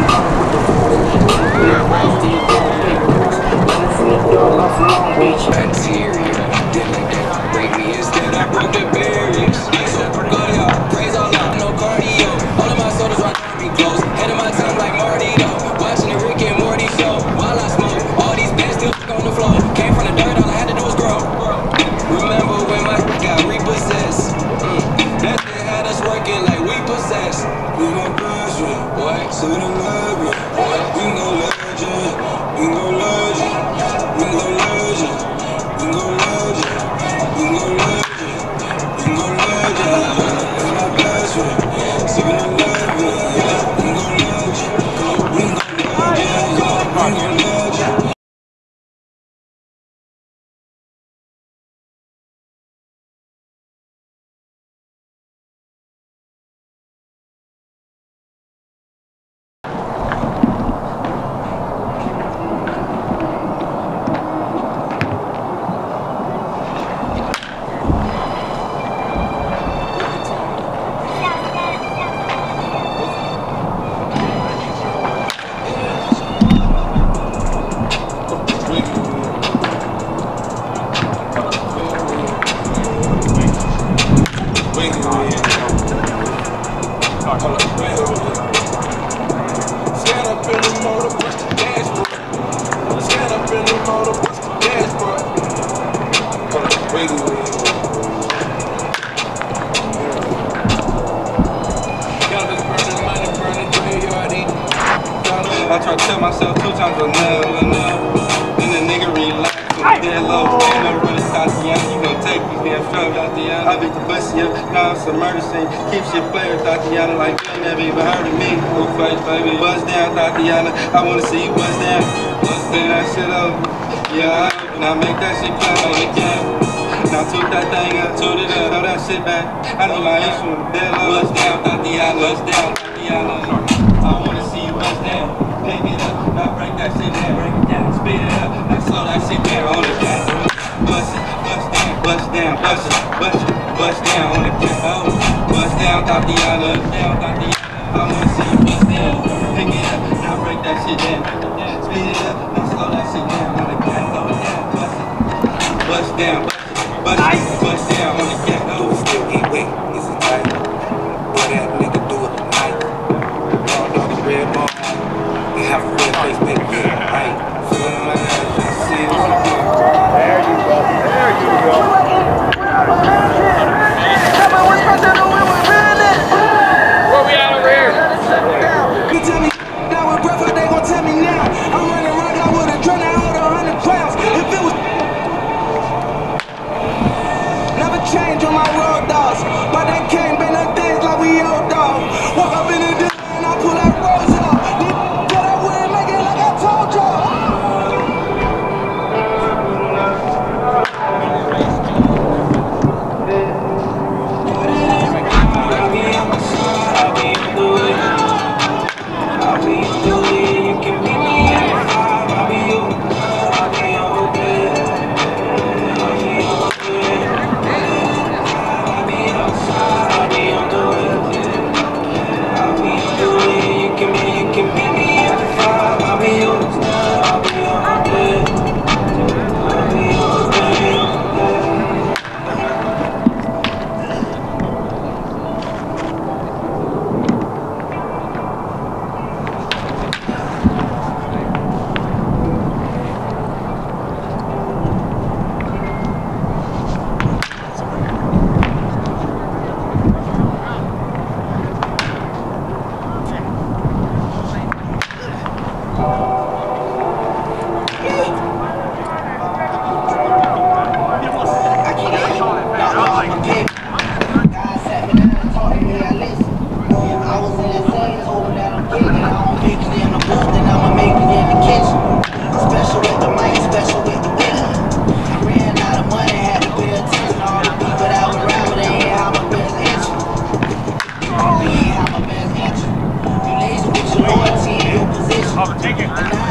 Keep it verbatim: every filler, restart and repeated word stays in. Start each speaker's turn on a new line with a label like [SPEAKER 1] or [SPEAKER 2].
[SPEAKER 1] I try to tell myself two times enough, enough. Then the nigga relax and dead low. Ain't no really Tatiana, you gon' take these damn drugs, Tatiana. I beat the pussy up, now it's a murder scene. Keep shit player, Tatiana, like you ain't never even heard of me. Go fight, baby. Buzz down, Tatiana. I wanna see you buzz down. Buzz down that shit over. Yeah, I now make that shit clap like a cat. Now took that thing up, toot it up, throw that shit back. I know my issue, dead low. Buzz down, Tatiana. Buzz down, Tatiana. I wanna see you buzz down. Pick it up, now break that shit down, break it down, speed it up, now slow that shit down on the cat. Bust it, bust down, bust down, bust it, bust it, bust down on the cat. Oh, bust down, Tatiana, down, Tatiana. I wanna see you bust down. Pick it up, now break that shit down, speed it up, now slow that shit down on the cat. Oh, bust it, bust down, bust it, bust down on the cat. Oh, still get wet, is it tight? Boy, that nigga do it tonight. Raw dog and red ball. They have a real face, they get it right. Feeling like I just see it.
[SPEAKER 2] There you go. There you go. Come on, what's supposed to do when we're running? Where we at over here?
[SPEAKER 3] You tell me now with breath, they gon' tell me now. I'm running around, I would've drawn out hold a hundred pounds. If it was never change on my road dogs, but they can't been no days like we old dog. Walk up in the day and I pull that rose up. But I wouldn't make it like I told y'all.
[SPEAKER 2] Take it.